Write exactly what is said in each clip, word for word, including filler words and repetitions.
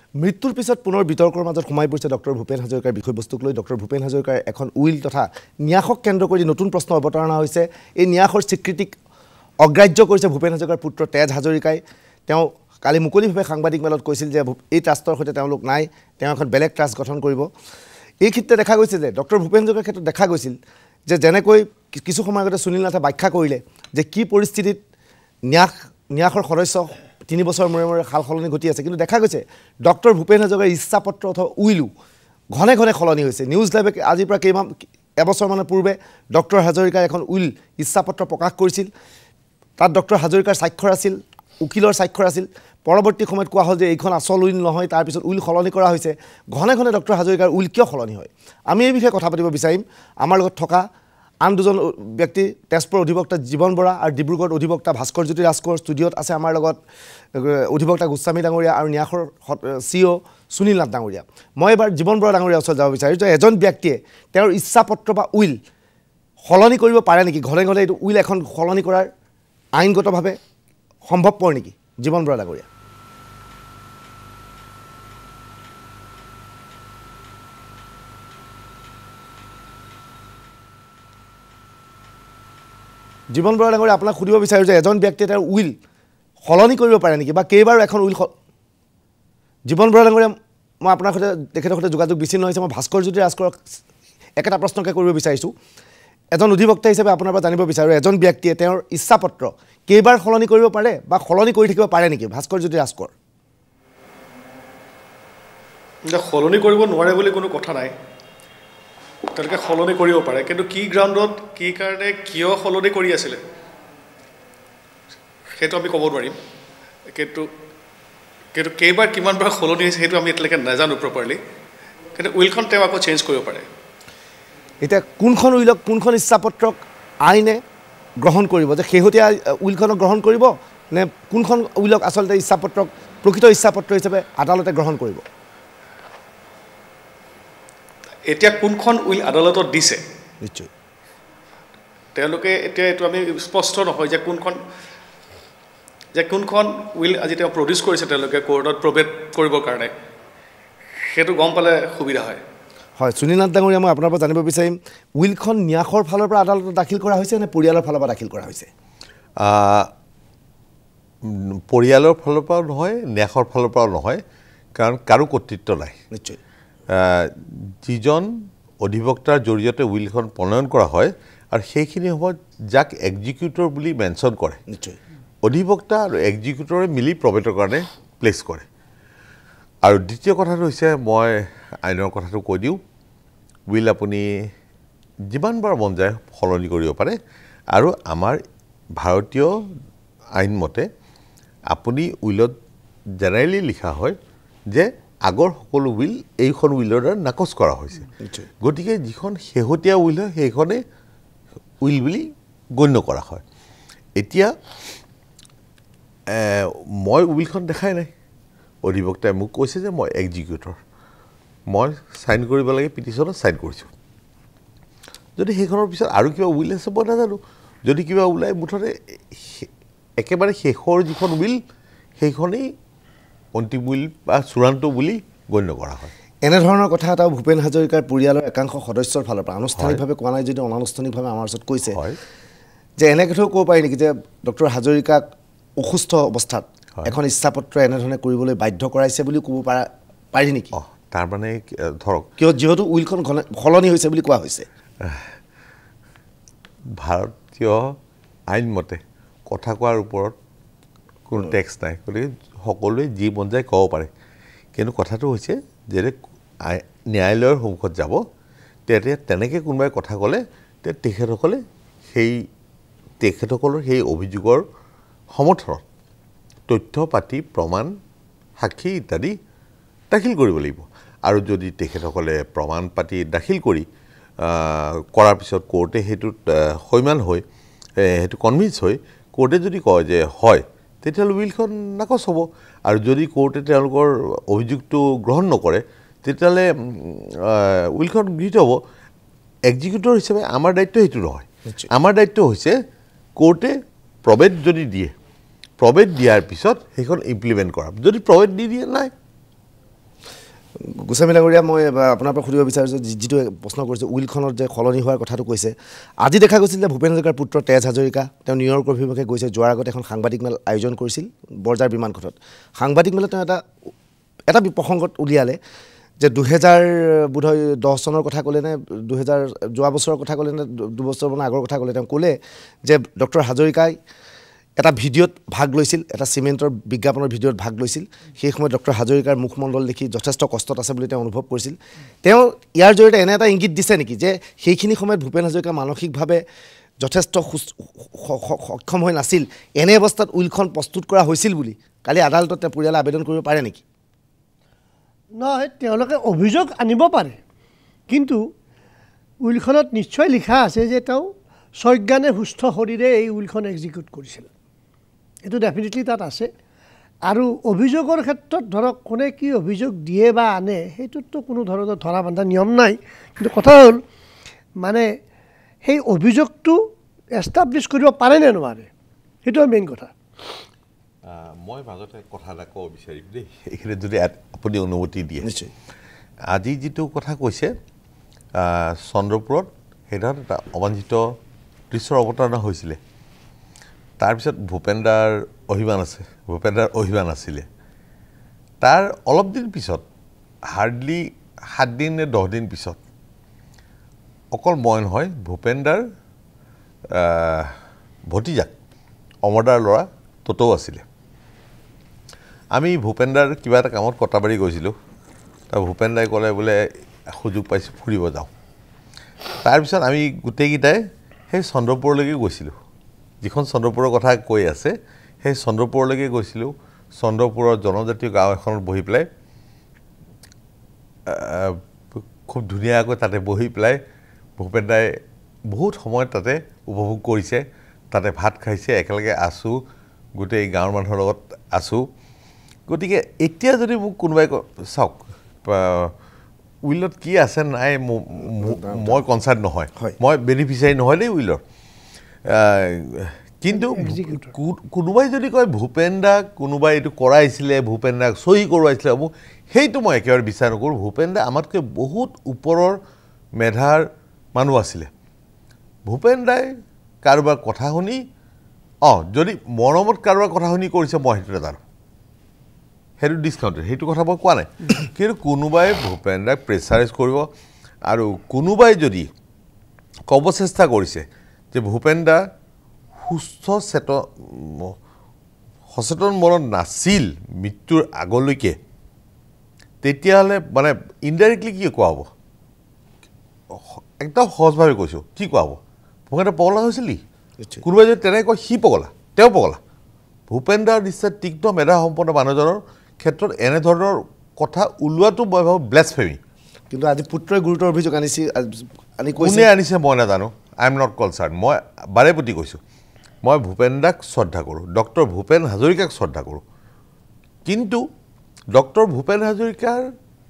মৃত্যুৰ পিছত পুনৰ বিতৰ্কৰ মাজত সোমাই পৰিছে ডক্টৰ ভূপেন হাজৰিকাৰ বিষয়বস্তুক লৈ ডক্টৰ ভূপেন হাজৰিকাৰ এখন উইল তথা ন্যাসক কেন্দ্ৰ কৰি নতুন প্ৰশ্ন অৱতাৰণা হৈছে এই ন্যাসৰ স্বীকৃতিক অগ্ৰাহ্য কৰিছে ভূপেন হাজৰিকাৰ পুত্ৰ তেজ হাজৰিকাই তেওঁ কালি মুকলিভাৱে সাংবাদিক মেলত কৈছিল যে এই ট্ৰাষ্টৰ সৈতে তেওঁলোক নাই তেওঁ এখন বেলেগ ট্ৰাষ্ট গঠন কৰিব এই ক্ষেত্ৰত দেখা গৈছে যে ডক্টৰ ভূপেন হাজৰিকাৰ ক্ষেত্ৰত দেখা গৈছিল যে যেনেকৈ কিছু সময় আগতে সুনীল নাথে ব্যাখ্যা কৰিলে যে কি পৰিস্থিতিত ন্যাস ন্যাসৰ সদস্য তিনি বছৰ মূৰে মূৰে সাল সলনি ঘটি আছে কিন্তু দেখা গৈছে ডক্টৰ ভূপেন হাজৰিকাৰ ইচ্ছাপত্ৰ অথবা উইলো ঘনে ঘনে সলনি হৈছে নিউজ লাইভে আজিৰ পৰা কেইমাহ এবছৰমানৰ পূৰ্বে ডক্টৰ হাজৰিকাৰ এখন উইল ইচ্ছাপত্ৰ প্ৰকাশ কৰিছিল তাত ডক্টৰ হাজৰিকাৰ স্বাক্ষৰ আছিল উকিলৰ স্বাক্ষৰ আছিল পৰৱৰ্তী সময়ত কোৱা হ'ল যে এইখন আচল উইল নহয় তাৰপিছত উইল সলনি কৰা হৈছে ঘনে ঘনে ডক্টৰ হাজৰিকাৰ উইল কিয় সলনি হয় আমি এই বিষয়ে কথা পাতিব বিচাৰিম আমাৰ লগত থকা আন দুজন ব্যক্তি তেজপুৰ অধিবক্তা জীৱন বৰা আৰু ডিব্ৰুগড় অধিবক্তা ভাস্কৰজ্যোতি ৰাজকোঁৱৰ ষ্টুডিঅ'ত আছে আমাৰ লগত অধিবক্তা গোস্বামী ডাঙৰীয়া আৰু ন্যাসৰ চিঅ' সুনীল নাথ ডাঙৰীয়া মই এবাৰ জীৱন বৰা ডাঙৰীয়াৰ ওচৰত যাব বিচাৰিছোঁ যে এজন ব্যক্তিয়ে তেওঁৰ ইচ্ছাপত্ৰ বা উইল সলনি কৰিব পাৰে নেকি ঘনে ঘনে এইটো উইল এখন সলনি কৰাৰ আইনগতভাৱে সম্ভৱপৰ নেকি জীৱন বৰা ডাঙৰীয়া জীৱন বৰা ডাঙৰীয়া আপোনাক সুধিব বিচাৰোঁ যে এজন ব্যক্তিয়ে তেওঁৰ উইল সলনি কৰিব পাৰে নেকি বা কেইবাৰো এখন উইল জীৱন বৰা ডাঙৰীয়া মই আপোনাৰ সৈতে তেখেতৰ সৈতে যোগাযোগ বিচ্ছিন্ন হৈছে মই ভাস্কৰজ্যোতি ৰাজকোঁৱৰক একেটা প্ৰশ্নকে কৰিব বিচাৰিছোঁ এজন অধিবক্তা হিচাপে আপোনাৰ পৰা জানিব বিচাৰোঁ এজন ব্যক্তিয়ে তেওঁৰ ইচ্ছাপত্ৰ কেইবাৰ সলনি কৰিব পাৰে বা সলনি কৰি থাকিব পাৰে নেকি ভাস্কৰজ্যোতি ৰাজকোঁৱৰ সলনি কৰিব নোৱাৰে বুলি কোনো কথা নাই তেওঁলোকে সলনি কৰিব পাৰে কিন্তু কি গ্ৰাউণ্ডত কি কাৰণে কিয় সলনি কৰি আছিলে সেইটো আমি ক'ব নোৱাৰিম কিন্তু কিন্তু কেইবাৰ কিমানবাৰ সলনি হৈছে সেইটো আমি এতিয়ালৈকে নাজানো প্ৰপাৰলি কিন্তু উইলখন তেওঁ আকৌ চেঞ্জ কৰিব পাৰে এতিয়া কোনখন উইলক কোনখন ইচ্ছাপত্ৰক আইনে গ্ৰহণ কৰিব যে শেহতীয়া উইলখনক গ্ৰহণ কৰিব নে কোনখন উইলক আচলতে ইচ্ছাপত্ৰক প্ৰকৃত ইচ্ছাপত্ৰ হিচাপে আদালতে গ্ৰহণ কৰিব এতিয়া কোনখন উইল আদালতত দিছে নিশ্চয় তেওঁলোকে এতিয়া এইটো আমি স্পষ্ট নহয় যে কোনখন যে কোনখন উইল আজি তেওঁ প্ৰডিউচ কৰিছে তেওঁলোকে কোৰ্টত প্ৰবেট কৰিবৰ কাৰণে সেইটো গম পালে সুবিধা হয় হয় সুনীল নাথ ডাঙৰীয়া মই আপোনাৰ পৰা জানিব বিচাৰিম উইলখন ন্যাসৰ ফালৰ পৰা আদালতত দাখিল কৰা হৈছে নে পৰিয়ালৰ ফালৰ পৰা দাখিল কৰা হৈছে পৰিয়ালৰ ফালৰ পৰাও নহয় ন্যাসৰ ফালৰ পৰাও নহয় কাৰণ কাৰো কৰ্তৃত্ব নাই নিশ্চয় যিজন অধিবক্তাৰ জৰিয়তে উইলখন প্ৰণয়ন কৰা হয় আৰু সেইখিনি সময়ত যাক এক্সিকিউটৰ বুলি মেনশ্যন কৰে নিশ্চয় অধিবক্তা আৰু এক্সিকিউটৰে মিলি প্ৰবেটৰ কাৰণে প্লেচ কৰে আৰু দ্বিতীয় কথাটো হৈছে মই আইনৰ কথাটো কৈ দিওঁ উইল আপুনি যিমানবাৰ মন যায় সলনি কৰিব পাৰে আৰু আমাৰ ভাৰতীয় আইন মতে আপুনি উইলত জেনেৰেলি লিখা হয় যে আগৰ সকলো উইল এইখন উইলৰ দ্বাৰা নাকচ কৰা হৈছে গতিকে যিখন শেহতীয়া উইল হয় সেইখনেই উইল বুলি গণ্য কৰা হয় এতিয়া মই উইলখন দেখাই নাই অধিবক্তাই মোক কৈছে যে মই এক্সিকিউটৰ মই চাইন কৰিব লাগে পিটিশ্যনত চাইন কৰিছোঁ যদি সেইখনৰ পিছত আৰু কিবা উইল আছে মই নাজানো যদি কিবা ওলাই মুঠতে একেবাৰে শেষৰ যিখন উইল সেইখনেই অন্তিম উইল বা চূড়ান্ত বুলি গণ্য কৰা হয় এনেধৰণৰ কথা এটা ভূপেন হাজৰিকাৰ পৰিয়ালৰ একাংশ সদস্যৰ ফালৰ পৰা আনুষ্ঠানিকভাৱে কোৱা নাই যদি অনানুষ্ঠানিকভাৱে আমাৰ ওচৰত কৈছে যে এনে কথাও ক'ব পাৰি নেকি যে ডক্টৰ হাজৰিকাক অসুস্থ অৱস্থাত এখন ইচ্ছাপত্ৰ এনেধৰণে কৰিবলৈ বাধ্য কৰাইছে বুলি ক'ব পাৰা পাৰি নেকি তাৰমানে ধৰক কিয় যিহেতু উইলখন সলনি হৈছে বুলি কোৱা হৈছে ভাৰতীয় আইনমতে কথা কোৱাৰ ওপৰত কোনো টেক্স নাই গতিকে সকলোৱে যি মন যায় ক'ব পাৰে কিন্তু কথাটো হৈছে যে ন্যায়ালয়ৰ সন্মুখত যাব তেতিয়া তেনেকৈ কোনোবাই কথা ক'লে তে তেখেতসকলে সেই তেখেতসকলৰ সেই অভিযোগৰ সমৰ্থনত তথ্য পাতি প্ৰমাণ সাক্ষী ইত্যাদি দাখিল কৰিব লাগিব আৰু যদি তেখেতসকলে প্ৰমাণ পাতি দাখিল কৰি কৰাৰ পিছত কোৰ্টে সেইটোত সৈমান হৈ সেইটো কনভিন্স হৈ কোৰ্টে যদি কয় যে হয় তেতিয়াহ'লে উইলখন নাকচ হ'ব আৰু যদি কোৰ্টে তেওঁলোকৰ অভিযোগটো গ্ৰহণ নকৰে তেতিয়াহ'লে উইলখন গৃহীত হ'ব এক্সিকিউটৰ হিচাপে আমাৰ দায়িত্ব সেইটো নহয় আমাৰ দায়িত্ব হৈছে কোৰ্টে প্ৰবেট যদি দিয়ে প্ৰবেট দিয়াৰ পিছত সেইখন ইমপ্লিমেণ্ট কৰা যদি প্ৰবেট দি দিয়ে নাই গোস্বামী ডাঙৰীয়া মই আপোনাৰ পৰা সুধিব বিচাৰিছোঁ যিটো প্ৰশ্ন কৰিছে উইলখনত যে সলনি হোৱাৰ কথাটো কৈছে আজি দেখা গৈছিল যে ভূপেন হাজৰিকাৰ পুত্ৰ তেজ হাজৰিকা তেওঁ নিউয়ৰ্কৰ অভিমুখে গৈছে যোৱাৰ আগতে এখন সাংবাদিক মেল আয়োজন কৰিছিল বৰজাৰ বিমানঘাটত সাংবাদিক মেলত তেওঁ এটা এটা প্ৰসংগত উলিয়ালে যে দুহেজাৰ বোধহয় দহ চনৰ কথা ক'লে নে দুহেজাৰ যোৱা বছৰৰ কথা ক'লে নে দুবছৰমান আগৰ কথা ক'লে তেওঁ ক'লে যে ডক্টৰ হাজৰিকাই এটা ভিডিঅ'ত ভাগ লৈছিল এটা চিমেণ্টৰ বিজ্ঞাপনৰ ভিডিঅ'ত ভাগ লৈছিল সেই সময়ত ডক্টৰ হাজৰিকাৰ মুখমণ্ডল দেখি যথেষ্ট কষ্টত আছে বুলি তেওঁ অনুভৱ কৰিছিল তেওঁ ইয়াৰ জৰিয়তে এনে এটা ইংগিত দিছে নেকি যে সেইখিনি সময়ত ভূপেন হাজৰিকা মানসিকভাৱে যথেষ্ট সক্ষম হৈ নাছিল এনে অৱস্থাত উইলখন প্ৰস্তুত কৰা হৈছিল বুলি কালি আদালতত তেওঁ পৰিয়ালে আবেদন কৰিব পাৰে নেকি নহয় তেওঁলোকে অভিযোগ আনিব পাৰে কিন্তু উইলখনত নিশ্চয় লিখা আছে যে তেওঁ সজ্ঞানে সুস্থ শৰীৰে এই উইলখন এক্সিকিউট কৰিছিল এইটো ডেফিনেটলি তাত আছে আৰু অভিযোগৰ ক্ষেত্ৰত ধৰক কোনে কি অভিযোগ দিয়ে বা আনে সেইটোতো কোনো ধৰণৰ ধৰা বান্ধা নিয়ম নাই কিন্তু কথা হ'ল মানে সেই অভিযোগটো এষ্টাব্লিছ কৰিব পাৰে নে নোৱাৰে সেইটো মেইন কথা মই মাজতে কথা এটা ক'ব বিচাৰিম দেই এইখিনি যদি আপুনি অনুমতি দিয়ে নিশ্চয় আজি যিটো কথা কৈছে চন্দ্ৰপুৰত সেইটোত এটা অবাঞ্ছিত দৃশ্যৰ অৱতাৰণা হৈছিলে তাৰপিছত ভূপেনদাৰ অভিমান আছে ভূপেনদাৰ অভিমান আছিলে তাৰ অলপ দিন পিছত হাৰ্ডলি সাত দিন নে দহ দিন পিছত অকল মই নহয় ভূপেনদাৰ ভতিজাক অমৰদাৰ ল'ৰা ততৌ আছিলে আমি ভূপেনদাৰ কিবা এটা কামত কটাবাৰী গৈছিলোঁ তাৰ ভূপেনদাই ক'লে বোলে সুযোগ পাইছোঁ ফুৰিব যাওঁ তাৰপিছত আমি গোটেইকেইটাই সেই চন্দ্ৰপুৰলৈকে গৈছিলোঁ যিখন চন্দ্ৰপুৰৰ কথা কৈ আছে সেই চন্দ্ৰপুৰলৈকে গৈছিলোঁ চন্দ্ৰপুৰৰ জনজাতীয় গাঁও এখনত বহি পেলাই খুব ধুনীয়াকৈ তাতে বহি পেলাই ভূপেনদাই বহুত সময় তাতে উপভোগ কৰিছে তাতে ভাত খাইছে একেলগে আছোঁ গোটেই গাঁৱৰ মানুহৰ লগত আছোঁ গতিকে এতিয়া যদি মোক কোনোবাই চাওক উইলত কি আছে নাই মই কনচাৰ্ণ নহয় মই বেনিফিচিয়াৰী নহয় দেই উইলৰ কিন্তু কোনোবাই যদি কয় ভূপেন দাক কোনোবাই এইটো কৰাইছিলে ভূপেন দাক চহী কৰোৱাইছিলে মোক সেইটো মই একেবাৰে বিচাৰ নকৰোঁ ভূপেন দা আমাতকৈ বহুত ওপৰৰ মেধাৰ মানুহ আছিলে ভূপেন দাই কাৰোবাৰ কথা শুনি অঁ যদি মৰমত কাৰোবাৰ কথা শুনি কৰিছে মই সেইটো নাজানো সেইটো ডিছকাউণ্টেড সেইটো কথা মই কোৱা নাই কিন্তু কোনোবাই ভূপেন দাক প্ৰেছাৰাইজ কৰিব আৰু কোনোবাই যদি ক'ব চেষ্টা কৰিছে যে ভূপেন দা সুস্থ চেত সচেতন মনত নাছিল মৃত্যুৰ আগলৈকে তেতিয়াহ'লে মানে ইনডাইৰেক্টলি কি কোৱা হ'ব একদম সহজভাৱে কৈছোঁ কি কোৱা হ'ব ভূপেন দা পগলা হৈছিল নেকি কোনোবাই যদি তেনেকৈ কয় সি পগলা তেওঁ পগলা ভূপেন দাৰ নিশ্চয় তীক্ষ্ণ মেধা সম্পন্ন মানুহজনৰ ক্ষেত্ৰত এনেধৰণৰ কথা ওলোৱাটো মই ভাবোঁ ব্লেছফেমি কিন্তু আজি পুত্ৰই গুৰুতৰ অভিযোগ আনিছে আনি কোনে আনিছে মই নাজানো আই এম নট কনচাৰ্ণ মই বাৰে প্ৰতি কৈছোঁ মই ভূপেন দাক শ্ৰদ্ধা কৰোঁ ডক্টৰ ভূপেন হাজৰিকাক শ্ৰদ্ধা কৰোঁ কিন্তু ডক্টৰ ভূপেন হাজৰিকাৰ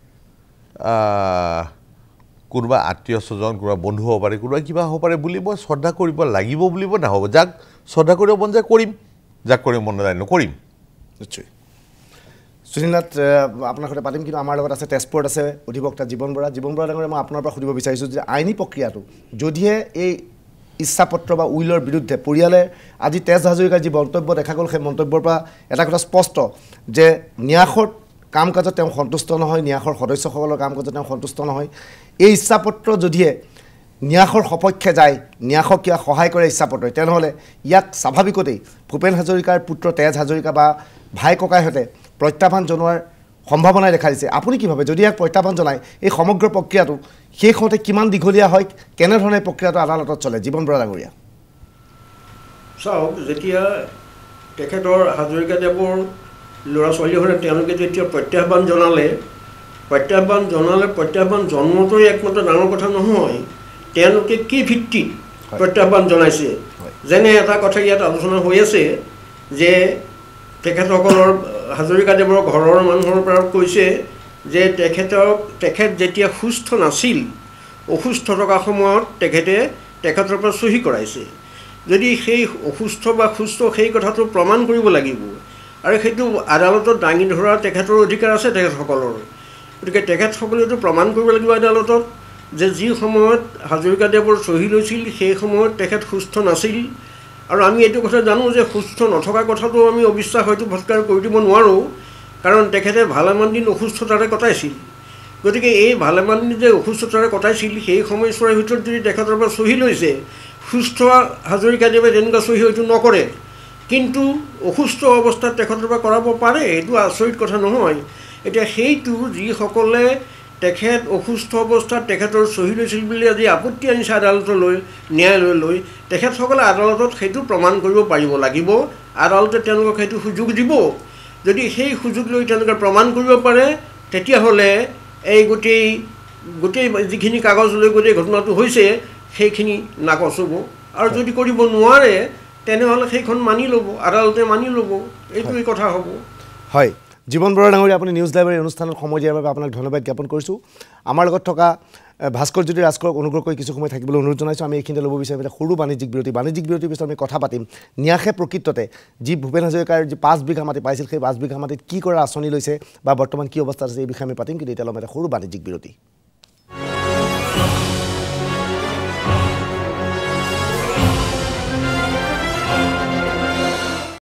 কোনোবা আত্মীয় স্বজন কোনোবা বন্ধু হ'ব পাৰে কোনোবা কিবা হ'ব পাৰে বুলি মই শ্ৰদ্ধা কৰিব লাগিব বুলি মই নহ'ব যাক শ্ৰদ্ধা কৰিব মন যায় কৰিম যাক কৰিব মন নাযায় নকৰিম নিশ্চয় সুনীলনাথ আপোনাৰ সৈতে পাতিম কিন্তু আমাৰ লগত আছে তেজপুৰত আছে অধিবক্তা জীৱন বৰা জীৱন বৰা ডাঙৰীয়া মই আপোনাৰ পৰা সুধিব বিচাৰিছোঁ যে আইনী প্ৰক্ৰিয়াটো যদিহে এই ইচ্ছাপত্ৰ বা উইলৰ বিৰুদ্ধে পৰিয়ালে আজি তেজ হাজৰিকাৰ যি মন্তব্য দেখা গ'ল সেই মন্তব্যৰ পৰা এটা কথা স্পষ্ট যে ন্যাসৰ কাম কাজত তেওঁ সন্তুষ্ট নহয় ন্যাসৰ সদস্যসকলৰ কাম কাজত তেওঁ সন্তুষ্ট নহয় এই ইচ্ছাপত্ৰ যদিহে ন্যাসৰ সপক্ষে যায় ন্যাসক কিয় সহায় কৰে ইচ্ছাপত্ৰই তেনেহ'লে ইয়াক স্বাভাৱিকতেই ভূপেন হাজৰিকাৰ পুত্ৰ তেজ হাজৰিকা বা ভাই ককাইহঁতে প্ৰত্যাহ্বান জনোৱাৰ সম্ভাৱনাই দেখা দিছে আপুনি কি ভাবে যদি ইয়াক প্ৰত্যাহ্বান জনায় এই সমগ্ৰ প্ৰক্ৰিয়াটো শেষ হওঁতে কিমান দীঘলীয়া হয় কেনেধৰণে প্ৰক্ৰিয়াটো আদালতত চলে জীৱন বৰা ডাঙৰীয়া চাওক যেতিয়া তেখেতৰ হাজৰিকাদেৱৰ ল'ৰা ছোৱালীহঁতে তেওঁলোকে যেতিয়া প্ৰত্যাহ্বান জনালে প্ৰত্যাহ্বান জনালে প্ৰত্যাহ্বান জন্মটোৱে একমাত্ৰ ডাঙৰ কথা নহয় তেওঁলোকে কি ভিত্তিত প্ৰত্যাহ্বান জনাইছে যেনে এটা কথা ইয়াত আলোচনা হৈ আছে যে তেখেতসকলৰ হাজৰিকাদেৱৰ ঘৰৰ মানুহৰ পৰা কৈছে যে তেখেতক তেখেত যেতিয়া সুস্থ নাছিল অসুস্থ থকা সময়ত তেখেতে তেখেতৰ পৰা চহী কৰাইছে যদি সেই অসুস্থ বা সুস্থ সেই কথাটো প্ৰমাণ কৰিব লাগিব আৰু সেইটো আদালতত দাঙি ধৰা তেখেতৰ অধিকাৰ আছে তেখেতসকলৰ গতিকে তেখেতসকলেতো প্ৰমাণ কৰিব লাগিব আদালতত যে যি সময়ত হাজৰিকাদেৱৰ চহী লৈছিল সেই সময়ত তেখেত সুস্থ নাছিল আৰু আমি এইটো কথা জানো যে সুস্থ নথকা কথাটো আমি অবিশ্বাস হয়তো ভৎকাৰ কৰি দিব নোৱাৰোঁ কাৰণ তেখেতে ভালেমান দিন অসুস্থতাৰে কটাইছিল গতিকে এই ভালেমান দিন যে অসুস্থতাৰে কটাইছিল সেই সময়ছোৱাৰ ভিতৰত যদি তেখেতৰ পৰা চহী লৈছে সুস্থ হাজৰিকাদেৱে তেনেকুৱা চহী হয়তো নকৰে কিন্তু অসুস্থ অৱস্থাত তেখেতৰ পৰা কৰাব পাৰে এইটো আচৰিত কথা নহয় এতিয়া সেইটো যিসকলে তেখেত অসুস্থ অৱস্থাত তেখেতৰ চহী লৈছিল বুলি আজি আপত্তি আনিছে আদালতলৈ ন্যায়ালয়লৈ তেখেতসকলে আদালতত সেইটো প্ৰমাণ কৰিব পাৰিব লাগিব আদালতে তেওঁলোকক সেইটো সুযোগ দিব যদি সেই সুযোগ লৈ তেওঁলোকে প্ৰমাণ কৰিব পাৰে তেতিয়াহ'লে এই গোটেই গোটেই যিখিনি কাগজ লৈ গোটেই ঘটনাটো হৈছে সেইখিনি নাকচ হ'ব আৰু যদি কৰিব নোৱাৰে তেনেহ'লে সেইখন মানি ল'ব আদালতে মানি ল'ব এইটোৱেই কথা হ'ব হয় জীবন বৰা ডাঙৰীয়া আপুনি নিউজ লাইব্ৰেৰী অনুষ্ঠানত সময় দিয়াৰ বাবে আপোনাক ধন্যবাদ জ্ঞাপন কৰিছোঁ আমাৰ লগত থকা ভাস্কৰজ্যোতি ৰাজকৰক অনুগ্ৰহ কৰি কিছু সময় থাকিবলৈ অনুৰোধ জনাইছোঁ আমি এইখিনিতে ল'ব বিচাৰিম এটা সৰু বাণিজ্যিক বিৰতি বাণিজ্যিক বিৰতিৰ পিছত আমি কথা পাতিম ন্যাসে প্ৰকৃততে যি ভূপেন হাজৰিকাৰ যি পাঁচ বিঘা মাটি পাইছিল সেই পাঁচ বিঘা মাটিত কি কৰা আঁচনি লৈছে বা বৰ্তমান কি অৱস্থাত আছে এই বিষয়ে আমি পাতিম কিন্তু এতিয়া ল'ম এটা সৰু বাণিজ্যিক বিৰতি